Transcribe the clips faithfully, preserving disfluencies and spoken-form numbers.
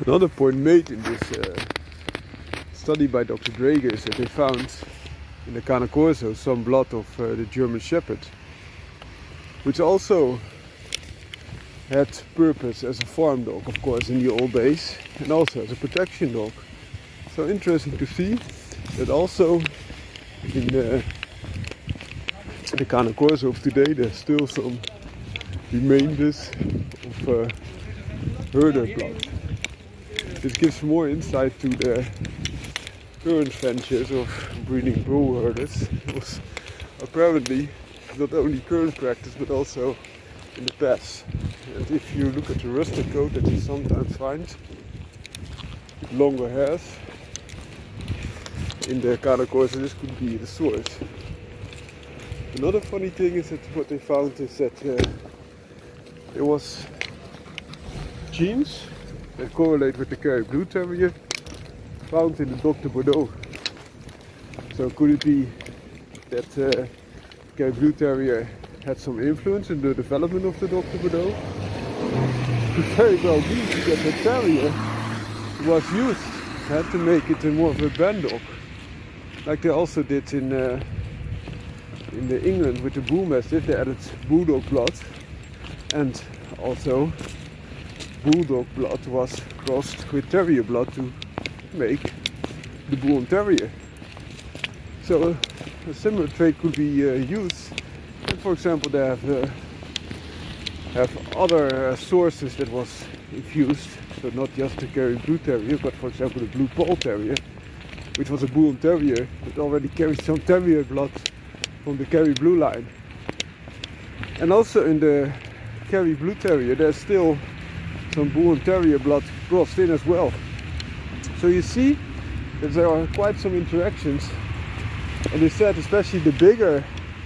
Another point made in this uh, study by Doctor Draeger is that they found in the Cane Corso some blood of uh, the German Shepherd, which also had purpose as a farm dog, of course, in the old days, and also as a protection dog. So interesting to see that also in the, the Cane Corso of today there's still some remainders of uh, herder blood. This gives more insight to the current ventures of breeding bull herders. It was apparently not only current practice but also in the past. And if you look at the rusted coat that you sometimes find with longer hairs in the Cane Corso, this could be the source. Another funny thing is that what they found is that uh, there was genes that correlate with the Kerry Blue Terrier found in the Doctor Bordeaux. So could it be that uh, Kerry Blue Terrier had some influence in the development of the Doctor Bordeaux? Could very well be because the terrier was used uh, to make it a more of a band dog, like they also did in uh, in the England with the Bull Mastiff. They added bulldog blood, and also bulldog blood was crossed with terrier blood to make the Bull and Terrier. So a, a similar trait could be uh, used. And for example, they have uh, have other uh, sources that was infused. So not just the Kerry Blue Terrier, but for example the Blue Poll Terrier, which was a Bull and Terrier that already carried some terrier blood from the Kerry Blue line. And also in the Kerry Blue Terrier there's still some Bull and Terrier blood crossed in as well. So you see that there are quite some interactions, and they said especially the bigger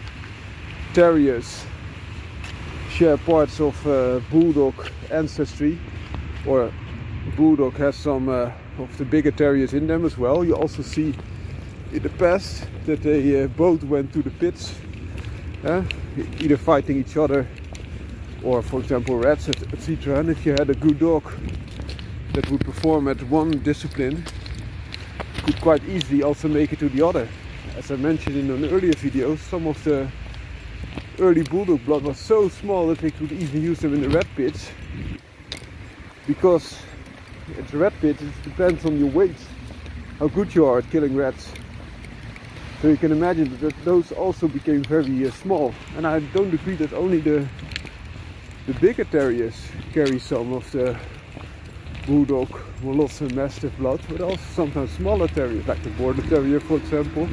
terriers share parts of uh, bulldog ancestry, or bulldog has some uh, of the bigger terriers in them as well. You also see in the past that they uh, both went to the pits, uh, either fighting each other or for example rats, et cetera. And if you had a good dog that would perform at one discipline, could quite easily also make it to the other. As I mentioned in an earlier video, some of the early bulldog blood was so small that they could even use them in the rat pits, because at the rat pit it depends on your weight, how good you are at killing rats. So you can imagine that those also became very uh, small. And I don't agree that only the the bigger terriers carry some of the bulldog, Molossus and Mastiff blood, but also sometimes smaller terriers, like the Border Terrier for example,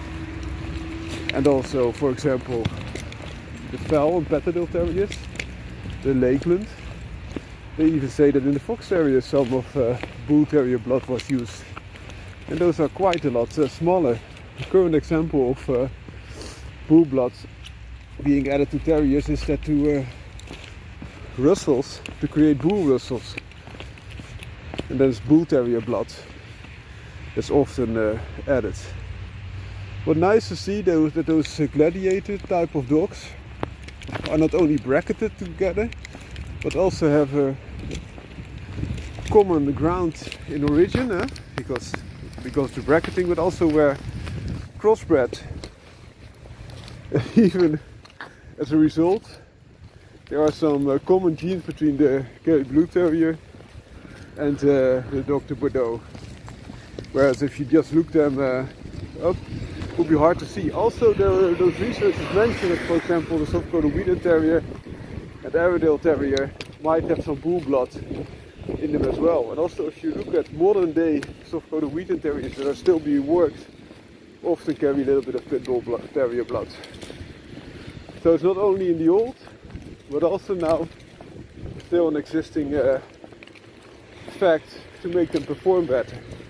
and also for example the Fell and Patterdale Terriers, the Lakeland. They even say that in the Fox Terrier some of uh, Bull Terrier blood was used, and those are quite a lot uh, smaller. The current example of uh, bull blood being added to terriers is that to uh, Russells, to create bull Russells. And there's Bull Terrier blood that's often uh, added. But nice to see those, that those uh, gladiator type of dogs are not only bracketed together, but also have a common ground in origin, eh? because because the bracketing, but also were crossbred. Even as a result, there are some uh, common genes between the Kerry Blue Terrier and uh, the Doctor Bordeaux. Whereas if you just look them uh, up, it would be hard to see. Also, there are those researchers mentioned that, for example, the South Dakota Wheaten Terrier and Airedale Terrier might have some bull blood in them as well. And also, if you look at modern day South Dakota Wheaten Terriers that are still being worked, often carry a little bit of pit bull blood, terrier blood. So it's not only in the old, but also now still an existing uh, fact to make them perform better.